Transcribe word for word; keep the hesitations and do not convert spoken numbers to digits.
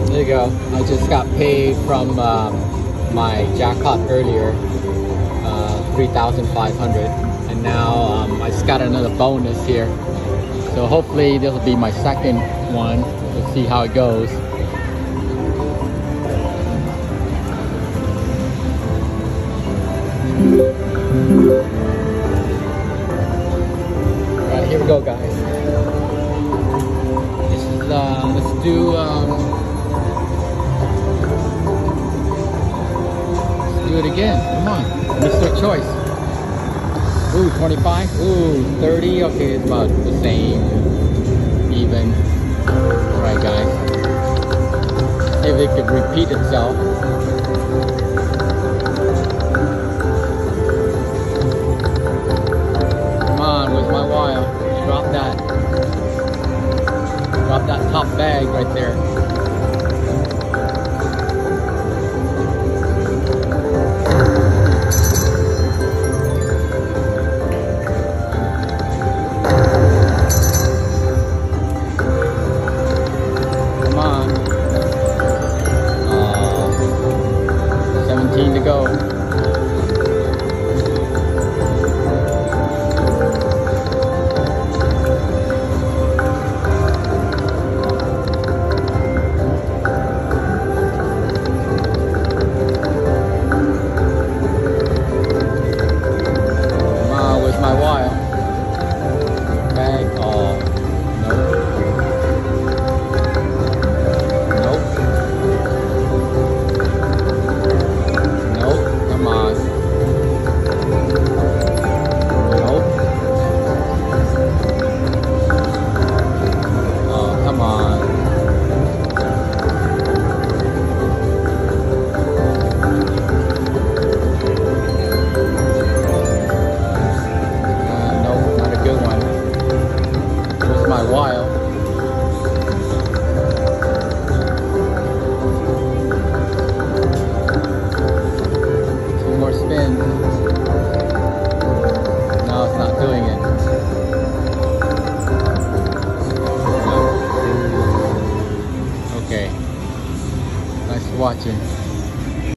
There you go. I just got paid from um, my jackpot earlier, uh, three thousand five hundred, and now um, I just got another bonus here. So hopefully this will be my second one. We'll see how it goes. All right, here we go, guys. This is uh, let's do. Um, Do it again. Come on, Mister Choice. Ooh, twenty-five. Ooh, thirty. Okay, it's about the same. Even. Alright, guys. See if it could repeat itself. Come on, where's my wire? Drop that. Drop that top bag right there. To go. Come on, where's my wire? Bag. Oh, nope. Watching.